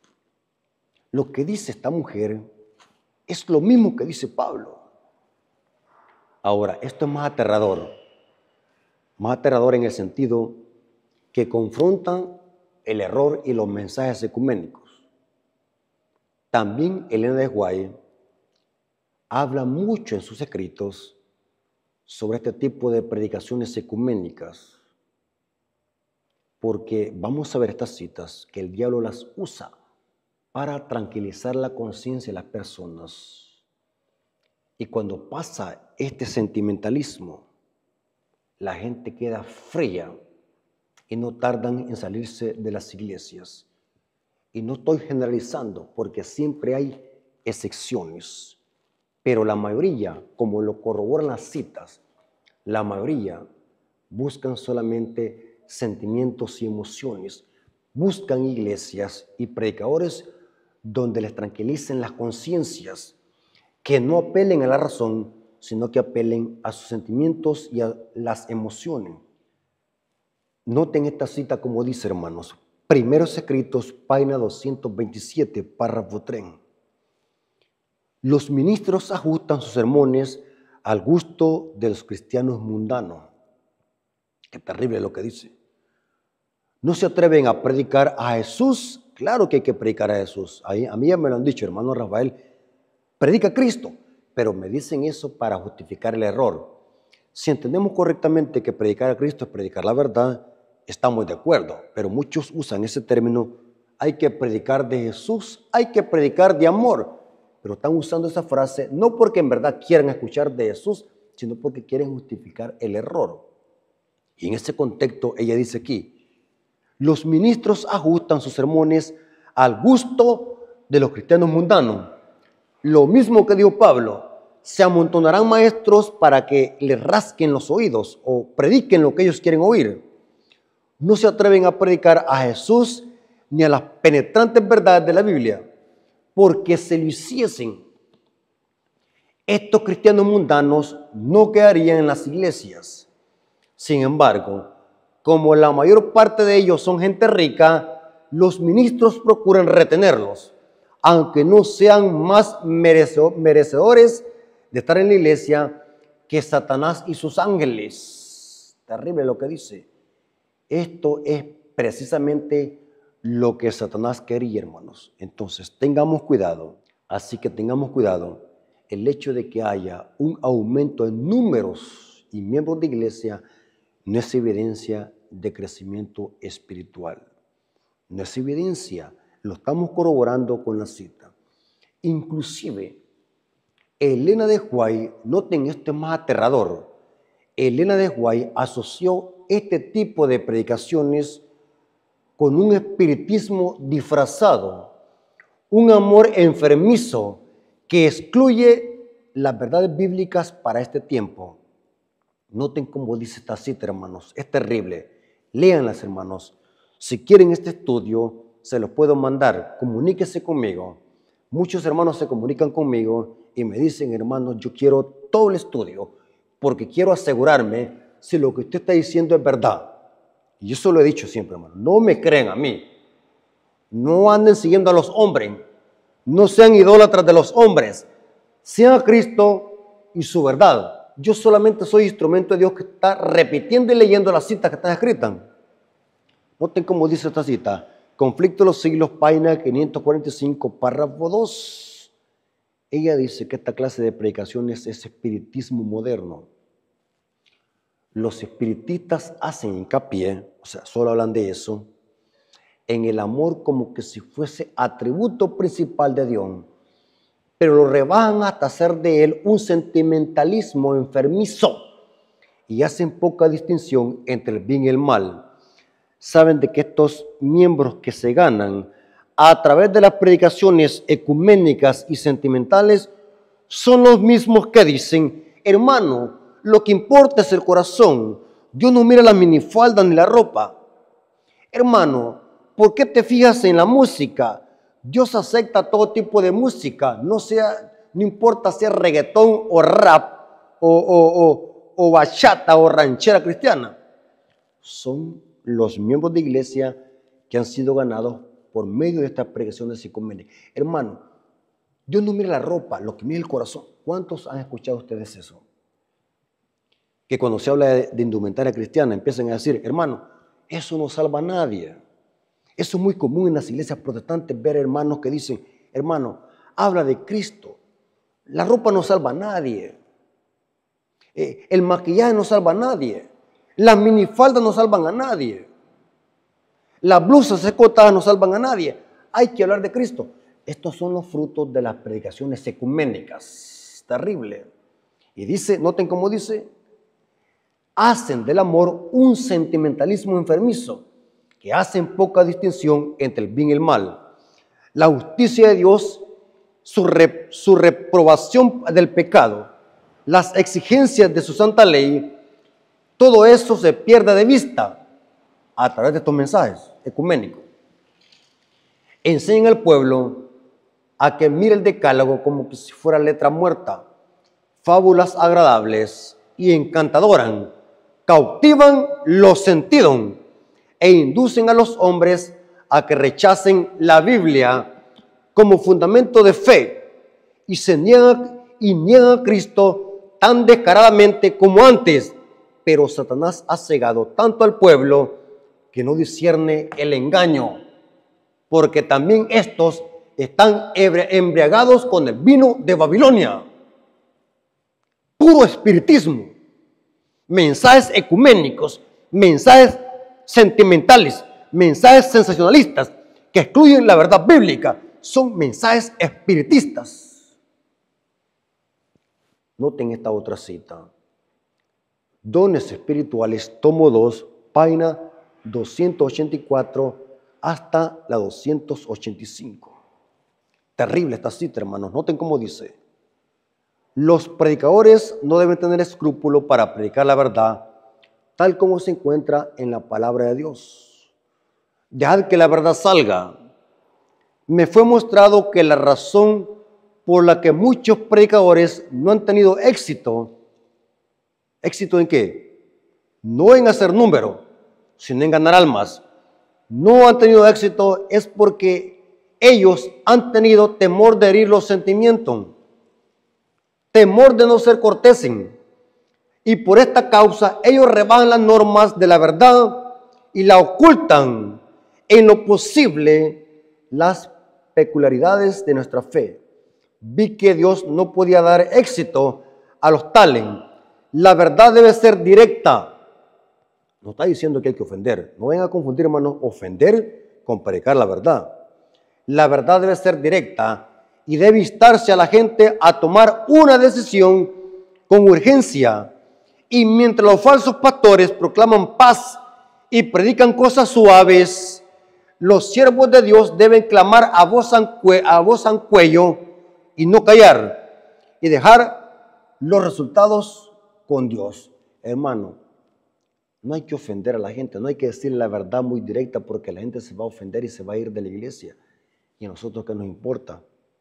Speaker 1: Lo que dice esta mujer es lo mismo que dice Pablo. Ahora, esto es más aterrador. Más aterrador en el sentido que confrontan el error y los mensajes ecuménicos. También Elena de White habla mucho en sus escritos sobre este tipo de predicaciones ecuménicas, porque vamos a ver estas citas que el diablo las usa para tranquilizar la conciencia de las personas. Y cuando pasa este sentimentalismo, la gente queda fría y no tardan en salirse de las iglesias. Y no estoy generalizando porque siempre hay excepciones, pero la mayoría, como lo corroboran las citas, la mayoría buscan solamente sentimientos y emociones, buscan iglesias y predicadores donde les tranquilicen las conciencias, que no apelen a la razón, sino que apelen a sus sentimientos y a las emociones. Noten esta cita como dice, hermanos, Primeros Escritos, página doscientos veintisiete, párrafo tres. Los ministros ajustan sus sermones al gusto de los cristianos mundanos. Qué terrible lo que dice. No se atreven a predicar a Jesús. Claro que hay que predicar a Jesús. A mí ya me lo han dicho, hermano Rafael, predica a Cristo, pero me dicen eso para justificar el error. Si entendemos correctamente que predicar a Cristo es predicar la verdad, estamos de acuerdo, pero muchos usan ese término hay que predicar de Jesús, hay que predicar de amor. Pero están usando esa frase no porque en verdad quieran escuchar de Jesús, sino porque quieren justificar el error. Y en ese contexto ella dice aquí, los ministros ajustan sus sermones al gusto de los cristianos mundanos. Lo mismo que dijo Pablo, se amontonarán maestros para que les rasquen los oídos o prediquen lo que ellos quieren oír. No se atreven a predicar a Jesús ni a las penetrantes verdades de la Biblia, porque si lo hiciesen, estos cristianos mundanos no quedarían en las iglesias. Sin embargo, como la mayor parte de ellos son gente rica, los ministros procuran retenerlos, aunque no sean más merecedores de estar en la iglesia que Satanás y sus ángeles. Terrible lo que dice. Esto es precisamente lo que Satanás quería, hermanos. Entonces, tengamos cuidado. Así que tengamos cuidado. El hecho de que haya un aumento en números y miembros de iglesia no es evidencia de crecimiento espiritual. No es evidencia. Lo estamos corroborando con la cita. Inclusive, Elena de White, noten esto es más aterrador. Elena de White asoció este tipo de predicaciones con un espiritismo disfrazado, un amor enfermizo que excluye las verdades bíblicas para este tiempo. Noten cómo dice esta cita, hermanos, es terrible. Léanlas, hermanos. Si quieren este estudio, se los puedo mandar. Comuníquese conmigo. Muchos hermanos se comunican conmigo y me dicen, hermanos, yo quiero todo el estudio porque quiero asegurarme si lo que usted está diciendo es verdad. Y yo eso lo he dicho siempre, hermano. No me creen a mí. No anden siguiendo a los hombres. No sean idólatras de los hombres. Sean a Cristo y su verdad. Yo solamente soy instrumento de Dios que está repitiendo y leyendo las citas que están escritas. Noten cómo dice esta cita. Conflicto de los siglos, página quinientos cuarenta y cinco, párrafo dos. Ella dice que esta clase de predicaciones es espiritismo moderno. Los espiritistas hacen hincapié, o sea, solo hablan de eso, en el amor como que si fuese atributo principal de Dios, pero lo rebajan hasta hacer de él un sentimentalismo enfermizo y hacen poca distinción entre el bien y el mal. Saben de que estos miembros que se ganan a través de las predicaciones ecuménicas y sentimentales son los mismos que dicen, hermano, lo que importa es el corazón. Dios no mira la minifalda ni la ropa. Hermano, ¿por qué te fijas en la música? Dios acepta todo tipo de música. No sea, no importa si es reggaetón o rap o, o, o, o bachata o ranchera cristiana. Son los miembros de iglesia que han sido ganados por medio de estas predicaciones ecuménicas. Hermano, Dios no mira la ropa, lo que mira el corazón. ¿Cuántos han escuchado ustedes eso? Que cuando se habla de, de indumentaria cristiana empiezan a decir, hermano, eso no salva a nadie. Eso es muy común en las iglesias protestantes ver hermanos que dicen, hermano, habla de Cristo. La ropa no salva a nadie. Eh, el maquillaje no salva a nadie. Las minifaldas no salvan a nadie. Las blusas escotadas no salvan a nadie. Hay que hablar de Cristo. Estos son los frutos de las predicaciones ecuménicas. Terrible. Y dice, noten cómo dice, hacen del amor un sentimentalismo enfermizo, que hacen poca distinción entre el bien y el mal. La justicia de Dios, su, re, su reprobación del pecado, las exigencias de su santa ley, todo eso se pierde de vista a través de estos mensajes ecuménicos. Enseñan al pueblo a que mire el decálogo como que si fuera letra muerta, fábulas agradables y encantadoras, cautivan los sentidos e inducen a los hombres a que rechacen la Biblia como fundamento de fe y se niegan, y niegan a Cristo tan descaradamente como antes. Pero Satanás ha cegado tanto al pueblo que no discierne el engaño, porque también estos están embriagados con el vino de Babilonia. Puro espiritismo, mensajes ecuménicos, mensajes sentimentales, mensajes sensacionalistas que excluyen la verdad bíblica. Son mensajes espiritistas. Noten esta otra cita. Dones espirituales, tomo dos, página doscientos ochenta y cuatro hasta la doscientos ochenta y cinco. Terrible esta cita, hermanos. Noten cómo dice. Los predicadores no deben tener escrúpulo para predicar la verdad, tal como se encuentra en la palabra de Dios. Dejad que la verdad salga. Me fue mostrado que la razón por la que muchos predicadores no han tenido éxito, ¿éxito en qué? No en hacer número, sino en ganar almas. No han tenido éxito es porque ellos han tenido temor de herir los sentimientos, temor de no ser corteses, y por esta causa ellos rebajan las normas de la verdad y la ocultan en lo posible las peculiaridades de nuestra fe. Vi que Dios no podía dar éxito a los tales. La verdad debe ser directa. No está diciendo que hay que ofender. No vengan a confundir, hermanos, ofender con predicar la verdad. La verdad debe ser directa y debe instarse a la gente a tomar una decisión con urgencia. Y mientras los falsos pastores proclaman paz y predican cosas suaves, los siervos de Dios deben clamar a voz a voz en cuello y no callar y dejar los resultados con Dios. Hermano, no hay que ofender a la gente, no hay que decir la verdad muy directa porque la gente se va a ofender y se va a ir de la iglesia. ¿Y a nosotros qué nos importa?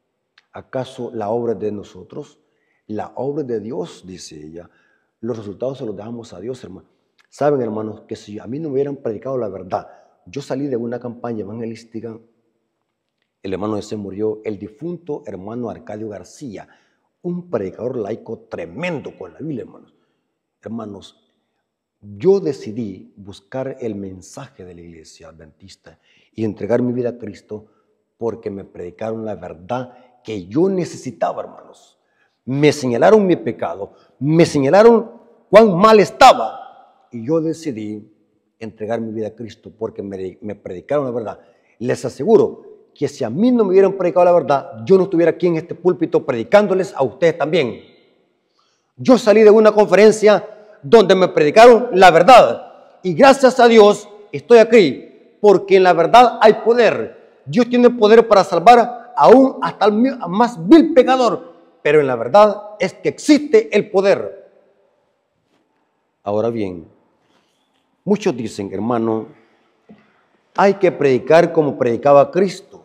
Speaker 1: ¿Acaso la obra es de nosotros? La obra es de Dios, dice ella. Los resultados se los dejamos a Dios, hermano. Saben, hermanos, que si a mí no me hubieran predicado la verdad, yo salí de una campaña evangelística, el hermano ese murió, el difunto hermano Arcadio García, un predicador laico tremendo con la Biblia, hermanos. Hermanos, yo decidí buscar el mensaje de la iglesia adventista y entregar mi vida a Cristo porque me predicaron la verdad que yo necesitaba, hermanos. Me señalaron mi pecado, me señalaron cuán mal estaba y yo decidí entregar mi vida a Cristo porque me, me predicaron la verdad. Les aseguro que si a mí no me hubieran predicado la verdad, yo no estuviera aquí en este púlpito predicándoles a ustedes también. Yo salí de una conferencia donde me predicaron la verdad y gracias a Dios estoy aquí porque en la verdad hay poder. Dios tiene poder para salvar aún hasta el más vil pecador, pero en la verdad es que existe el poder. Ahora bien, muchos dicen, hermano, hay que predicar como predicaba Cristo.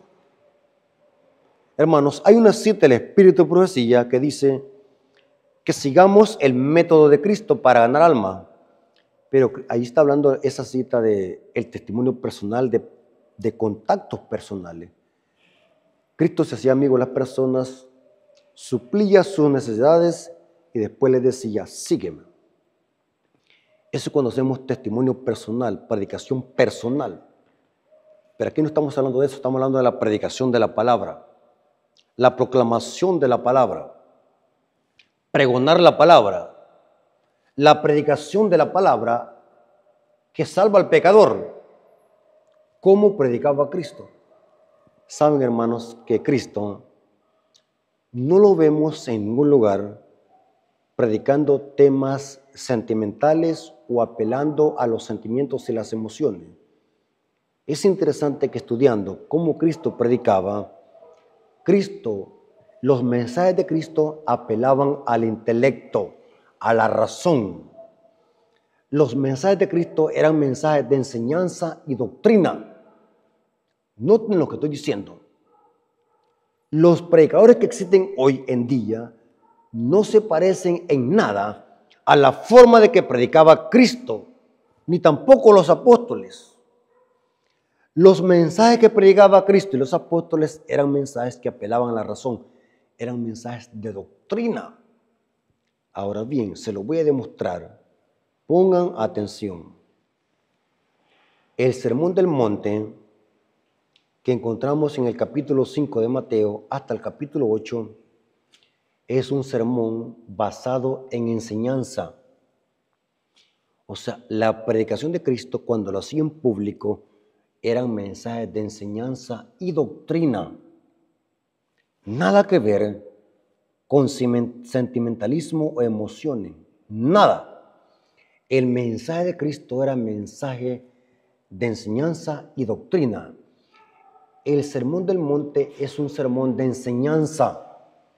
Speaker 1: Hermanos, hay una cita del Espíritu de Profecía que dice que sigamos el método de Cristo para ganar alma. Pero ahí está hablando esa cita de el testimonio personal, de, de contactos personales. Cristo se hacía amigo de las personas, suplía sus necesidades y después les decía, sígueme. Eso es cuando hacemos testimonio personal, predicación personal. Pero aquí no estamos hablando de eso, estamos hablando de la predicación de la palabra, la proclamación de la palabra, pregonar la palabra, la predicación de la palabra que salva al pecador. ¿Cómo predicaba Cristo? Saben, hermanos, que Cristo no lo vemos en ningún lugar predicando temas sentimentales o apelando a los sentimientos y las emociones. Es interesante que estudiando cómo Cristo predicaba, Cristo, los mensajes de Cristo apelaban al intelecto, a la razón. Los mensajes de Cristo eran mensajes de enseñanza y doctrina. Noten lo que estoy diciendo. Los predicadores que existen hoy en día no se parecen en nada a la forma de que predicaba Cristo, ni tampoco los apóstoles. Los mensajes que predicaba Cristo y los apóstoles eran mensajes que apelaban a la razón, eran mensajes de doctrina. Ahora bien, se lo voy a demostrar. Pongan atención. El Sermón del Monte, que encontramos en el capítulo cinco de Mateo hasta el capítulo ocho, es un sermón basado en enseñanza. O sea, la predicación de Cristo, cuando lo hacía en público, eran mensajes de enseñanza y doctrina. Nada que ver con sentimentalismo o emociones. Nada. El mensaje de Cristo era mensaje de enseñanza y doctrina. El Sermón del Monte es un sermón de enseñanza,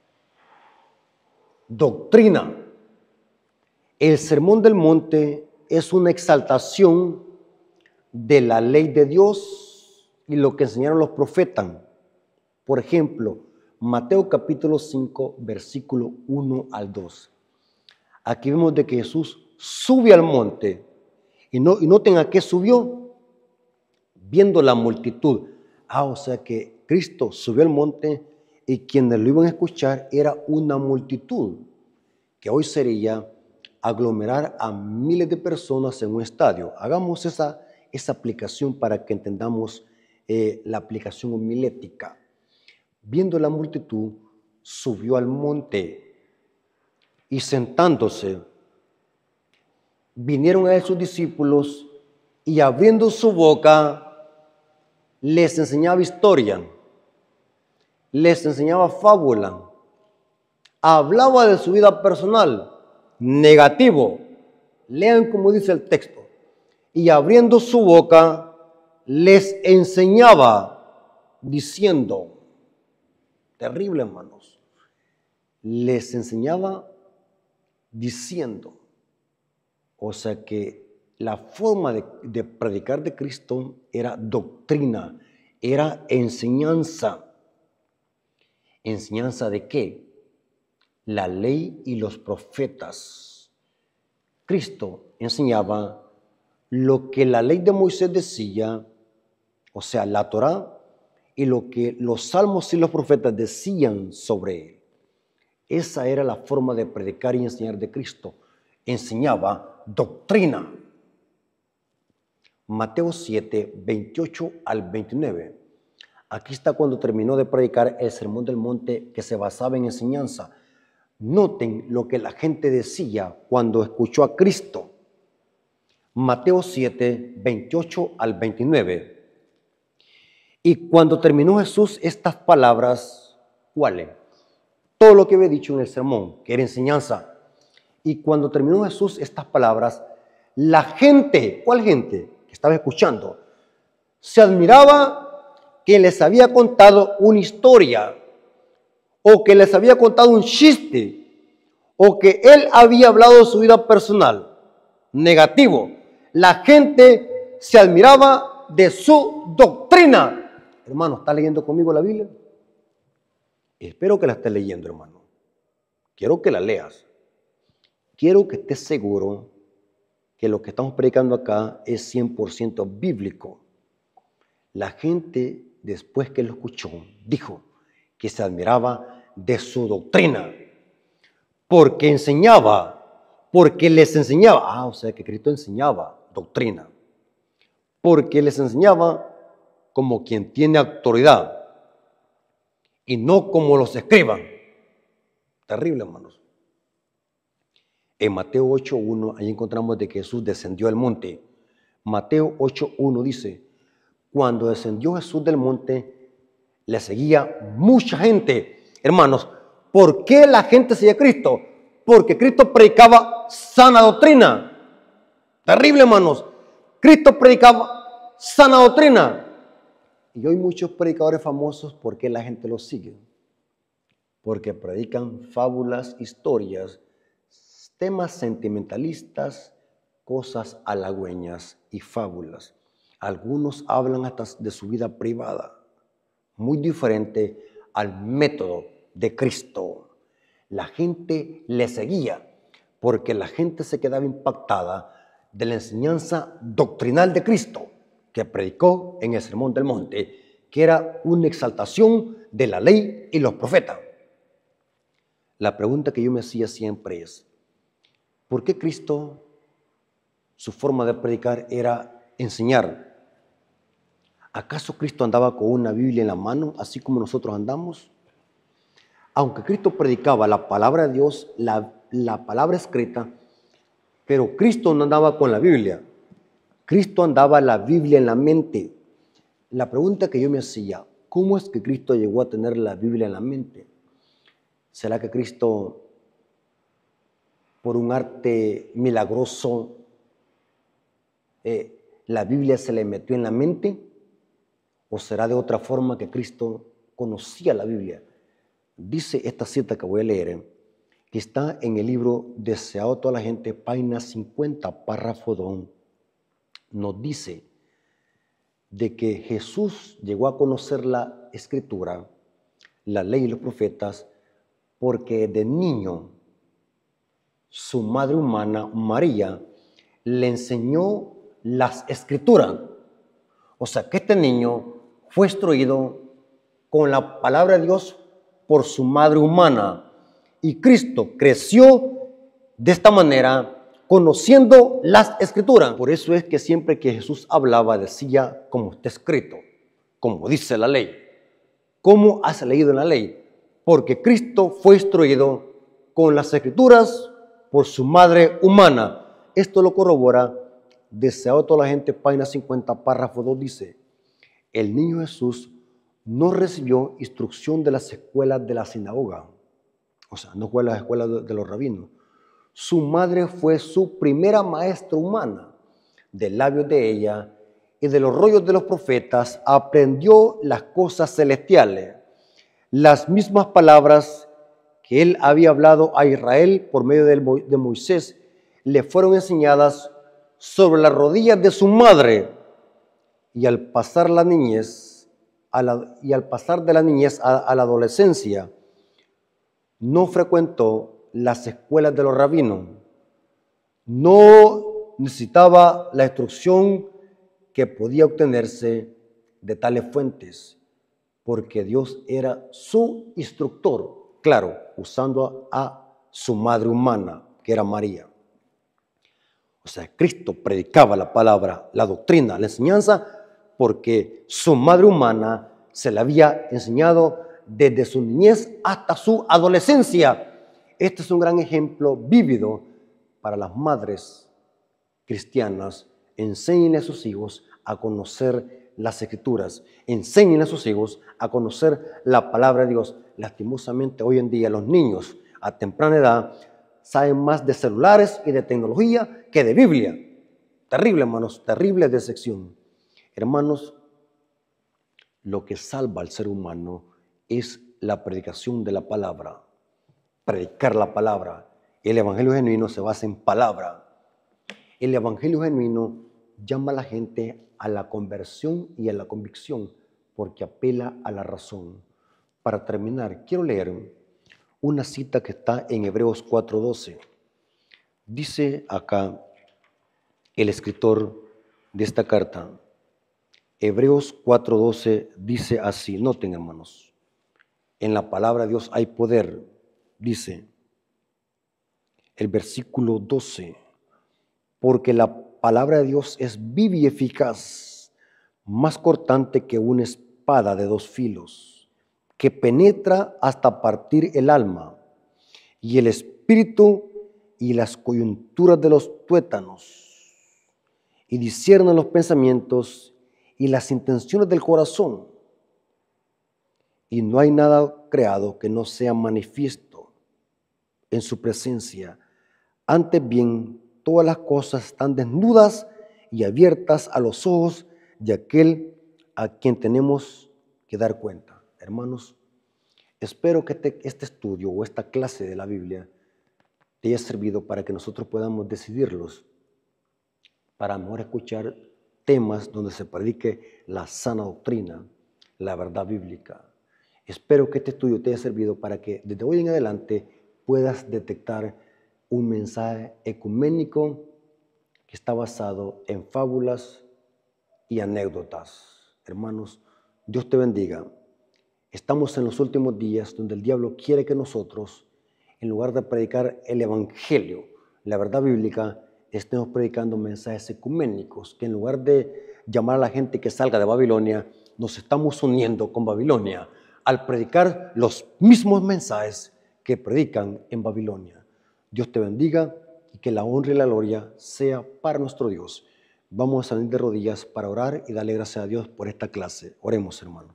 Speaker 1: doctrina. El Sermón del Monte es una exaltación de la ley de Dios y lo que enseñaron los profetas. Por ejemplo, Mateo capítulo cinco, versículo uno al dos. Aquí vemos de que Jesús sube al monte y, no, y noten a qué subió, viendo la multitud. Ah, o sea que Cristo subió al monte y quienes lo iban a escuchar era una multitud, que hoy sería aglomerar a miles de personas en un estadio. Hagamos esa, esa aplicación para que entendamos eh, la aplicación homilética. Viendo la multitud, subió al monte y sentándose, vinieron a él sus discípulos y abriendo su boca, les enseñaba historia, les enseñaba fábula, hablaba de su vida personal, negativo. Lean como dice el texto. Y abriendo su boca, les enseñaba, diciendo, terrible, hermanos, les enseñaba diciendo. O sea que la forma de, de predicar de Cristo era doctrina, era enseñanza. ¿Enseñanza de qué? La ley y los profetas. Cristo enseñaba lo que la ley de Moisés decía, o sea, la Torá, y lo que los salmos y los profetas decían sobre él. Esa era la forma de predicar y enseñar de Cristo. Enseñaba doctrina. Mateo siete, veintiocho al veintinueve. Aquí está cuando terminó de predicar el Sermón del Monte, que se basaba en enseñanza. Noten lo que la gente decía cuando escuchó a Cristo. Mateo siete, veintiocho al veintinueve. Y cuando terminó Jesús estas palabras, ¿cuáles? Todo lo que había dicho en el sermón, que era enseñanza. Y cuando terminó Jesús estas palabras, la gente, ¿cuál gente? Que estaba escuchando, se admiraba que les había contado una historia, o que les había contado un chiste, o que él había hablado de su vida personal. Negativo. La gente se admiraba de su doctrina. Hermano, ¿está leyendo conmigo la Biblia? Espero que la estés leyendo, hermano. Quiero que la leas. Quiero que estés seguro que lo que estamos predicando acá es cien por ciento bíblico. La gente, después que lo escuchó, dijo que se admiraba de su doctrina, porque enseñaba, porque les enseñaba. Ah, o sea que Cristo enseñaba doctrina, porque les enseñaba como quien tiene autoridad y no como los escriban. Terrible, hermanos. En Mateo ocho uno, ahí encontramos de que Jesús descendió al monte. Mateo ocho uno dice, cuando descendió Jesús del monte, le seguía mucha gente. Hermanos, ¿por qué la gente seguía a Cristo? Porque Cristo predicaba sana doctrina. Terrible, hermanos. Cristo predicaba sana doctrina. Y hoy muchos predicadores famosos, ¿por qué la gente los sigue? Porque predican fábulas, historias, temas sentimentalistas, cosas halagüeñas y fábulas. Algunos hablan hasta de su vida privada, muy diferente al método de Cristo. La gente le seguía porque la gente se quedaba impactada de la enseñanza doctrinal de Cristo que predicó en el Sermón del Monte, que era una exaltación de la ley y los profetas. La pregunta que yo me hacía siempre es, ¿por qué Cristo, su forma de predicar era enseñar? ¿Acaso Cristo andaba con una Biblia en la mano, así como nosotros andamos? Aunque Cristo predicaba la palabra de Dios, la, la palabra escrita, pero Cristo no andaba con la Biblia. Cristo andaba la Biblia en la mente. la pregunta que yo me hacía, ¿cómo es que Cristo llegó a tener la Biblia en la mente? ¿Será que Cristo, por un arte milagroso, eh, la Biblia se le metió en la mente? ¿O será de otra forma que Cristo conocía la Biblia? Dice esta cita que voy a leer, que está en el libro Deseado a toda la gente, página cincuenta, párrafo dos, nos dice de que Jesús llegó a conocer la Escritura, la ley y los profetas, porque de niño su madre humana, María, le enseñó las Escrituras. O sea, que este niño fue instruido con la palabra de Dios por su madre humana. Y Cristo creció de esta manera, conociendo las Escrituras. Por eso es que siempre que Jesús hablaba, decía, como está escrito, como dice la ley. ¿Cómo has leído en la ley? Porque Cristo fue instruido con las Escrituras por su madre humana. Esto lo corrobora Deseado a toda la gente, página cincuenta, párrafo dos, dice, el niño Jesús no recibió instrucción de las escuelas de la sinagoga, o sea, no fue a las escuelas de, de los rabinos. Su madre fue su primera maestra humana. De labios de ella y de los rollos de los profetas aprendió las cosas celestiales, las mismas palabras que él había hablado a Israel por medio de Moisés, le fueron enseñadas sobre las rodillas de su madre, y al pasar la niñez a la, y al pasar de la niñez a, a la adolescencia, no frecuentó las escuelas de los rabinos, no necesitaba la instrucción que podía obtenerse de tales fuentes, porque Dios era su instructor, claro, usando a, a su madre humana, que era María. O sea, Cristo predicaba la palabra, la doctrina, la enseñanza, porque su madre humana se la había enseñado desde su niñez hasta su adolescencia. Este es un gran ejemplo vívido para las madres cristianas. Enseñen a sus hijos a conocer las Escrituras, enseñen a sus hijos a conocer la palabra de Dios. Lastimosamente, hoy en día los niños a temprana edad saben más de celulares y de tecnología que de Biblia. Terrible, hermanos, terrible decepción. Hermanos, lo que salva al ser humano es la predicación de la palabra, predicar la palabra. El evangelio genuino se basa en palabra. El evangelio genuino llama a la gente a la conversión y a la convicción porque apela a la razón. Para terminar, quiero leer una cita que está en Hebreos cuatro doce. Dice acá el escritor de esta carta, Hebreos cuatro doce dice así, noten hermanos, en la palabra de Dios hay poder, dice el versículo doce, porque la palabra de Dios es viva y eficaz, más cortante que una espada de dos filos, que penetra hasta partir el alma y el espíritu y las coyunturas de los tuétanos, y discierne los pensamientos y las intenciones del corazón. Y no hay nada creado que no sea manifiesto en su presencia. Antes bien, todas las cosas están desnudas y abiertas a los ojos de aquel a quien tenemos que dar cuenta. Hermanos, espero que este, este estudio o esta clase de la Biblia te haya servido para que nosotros podamos decidirlos, para mejor escuchar temas donde se predique la sana doctrina, la verdad bíblica. Espero que este estudio te haya servido para que desde hoy en adelante puedas detectar un mensaje ecuménico que está basado en fábulas y anécdotas. Hermanos, Dios te bendiga. Estamos en los últimos días donde el diablo quiere que nosotros, en lugar de predicar el evangelio, la verdad bíblica, estemos predicando mensajes ecuménicos, que en lugar de llamar a la gente que salga de Babilonia, nos estamos uniendo con Babilonia al predicar los mismos mensajes que predican en Babilonia. Dios te bendiga y que la honra y la gloria sea para nuestro Dios. Vamos a salir de rodillas para orar y darle gracias a Dios por esta clase. Oremos, hermano.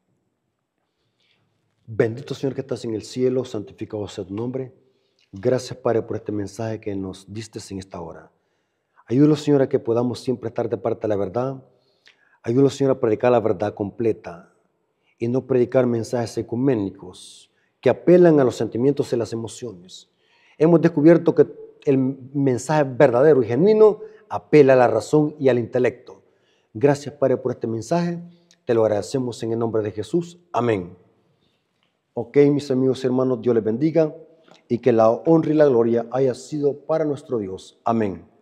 Speaker 1: Bendito Señor que estás en el cielo, santificado sea tu nombre. Gracias, Padre, por este mensaje que nos diste en esta hora. Ayúdanos, Señor, a que podamos siempre estar de parte de la verdad. Ayúdanos, Señor, a predicar la verdad completa y no predicar mensajes ecuménicos que apelan a los sentimientos y las emociones. Hemos descubierto que el mensaje verdadero y genuino apela a la razón y al intelecto. Gracias, Padre, por este mensaje. Te lo agradecemos en el nombre de Jesús. Amén. Ok, mis amigos y hermanos, Dios les bendiga y que la honra y la gloria haya sido para nuestro Dios. Amén.